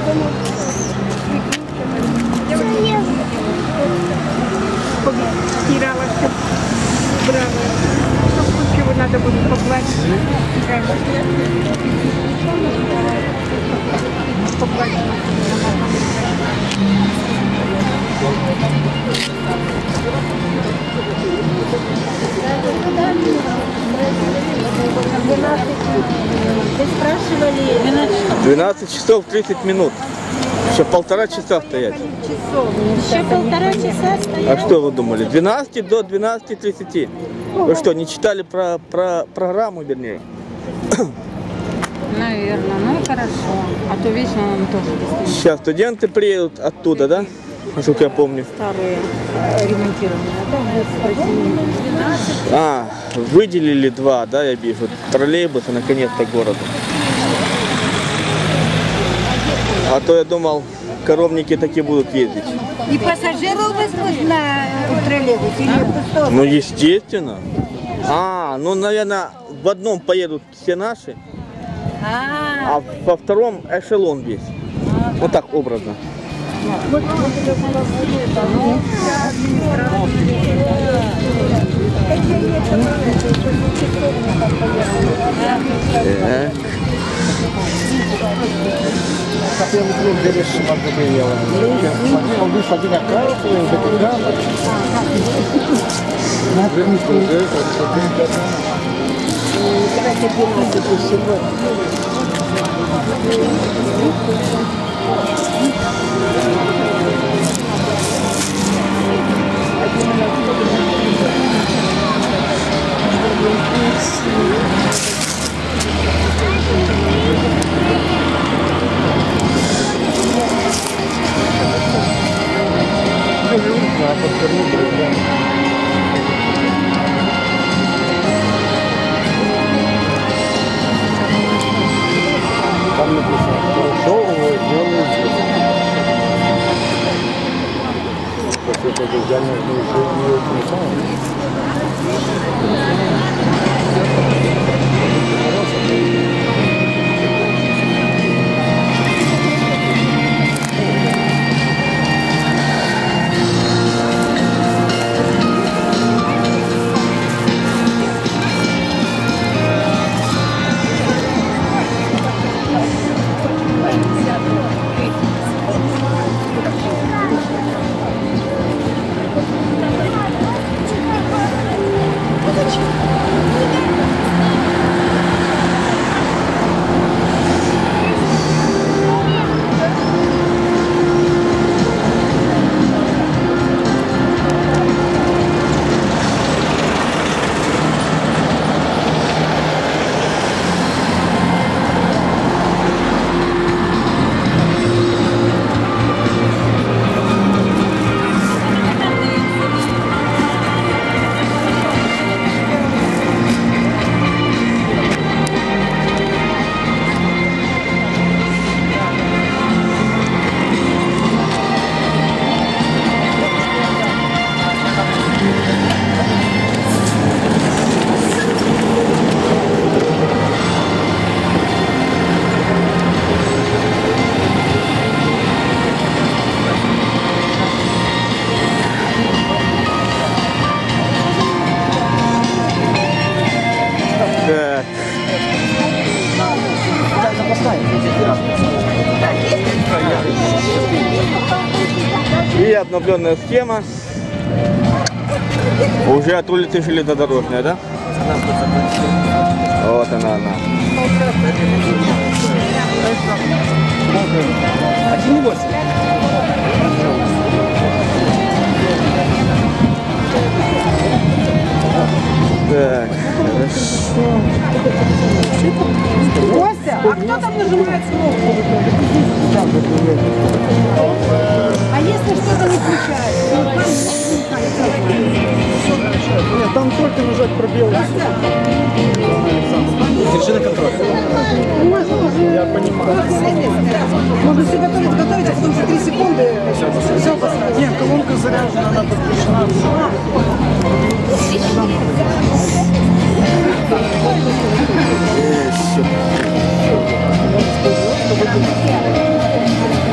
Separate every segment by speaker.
Speaker 1: Стирала все, убрала. Чего надо будет погладить. Погладить.
Speaker 2: 12 часов 30 минут. Еще 1,5 часа стоять.
Speaker 3: Еще 1,5 часа стоять.
Speaker 2: А что вы думали? 12 до 12:30. Вы что, не читали про программу, вернее?
Speaker 3: Наверное, ну и хорошо. А то вечно нам тоже достанет.
Speaker 2: Сейчас студенты приедут оттуда, да? Насколько я помню.
Speaker 3: Старые ремонтированные.
Speaker 2: А, выделили 2, да, я вижу. Троллейбусы наконец-то городу. А то я думал, коровники такие будут ездить.
Speaker 1: И пассажиров возьмут на троллейбус или пустой?
Speaker 2: Ну, естественно. А, ну, наверное, в одном поедут все наши, а во втором эшелон весь. Вот так образно.
Speaker 4: Там написано, хорошо делают. Это я не знаю.
Speaker 2: И обновленная схема уже от улицы железнодорожная, да? Вот она. Так, хорошо.
Speaker 1: Костя, а кто там нажимает кнопку? А если что-то не включается?
Speaker 4: Нет, там только нажать пробел. Держи на контроль. Я понимаю.
Speaker 1: Можно все готовить, а потом за 3 секунды все поставить.
Speaker 4: Нет, колонка заряжена, она подключена.
Speaker 2: Еще.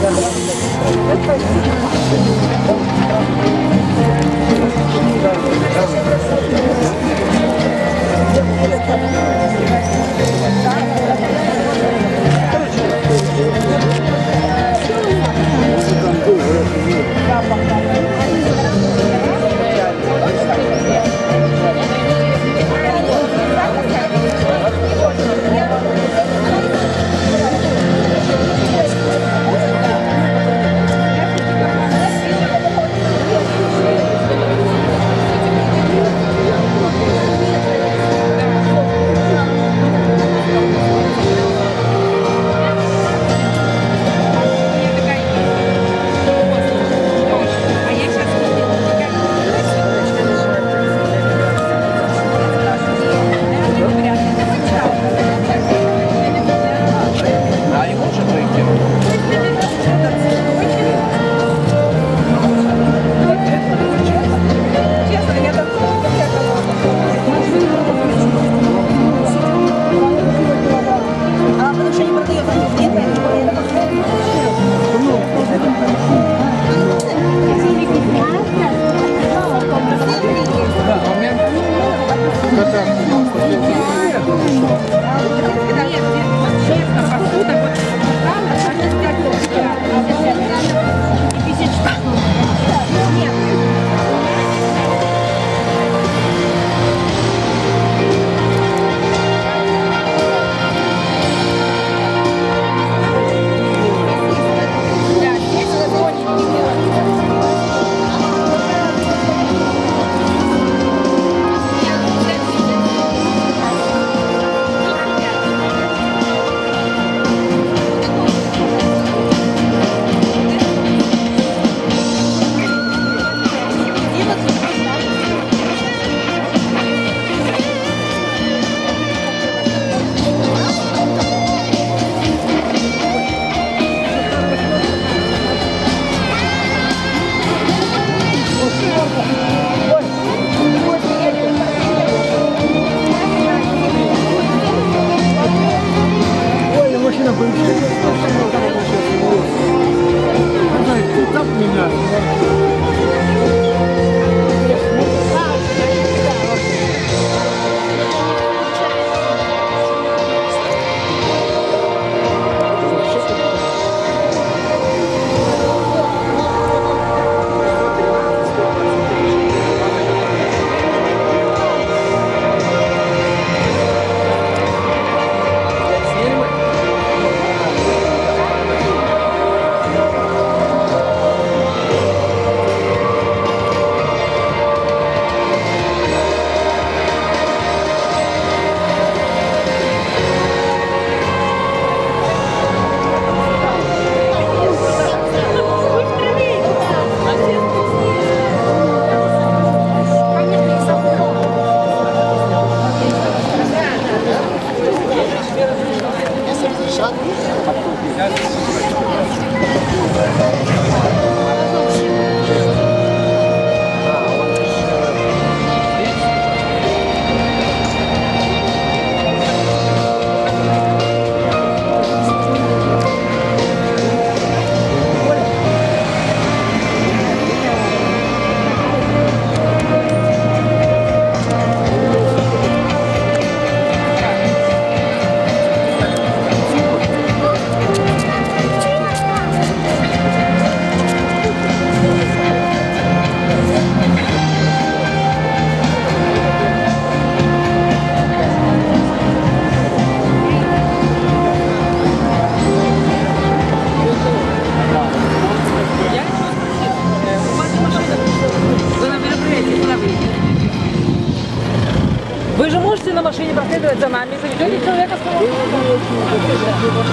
Speaker 1: Вы же можете на машине проследовать за нами, заведете человека с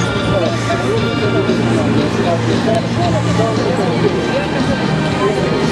Speaker 1: помощью.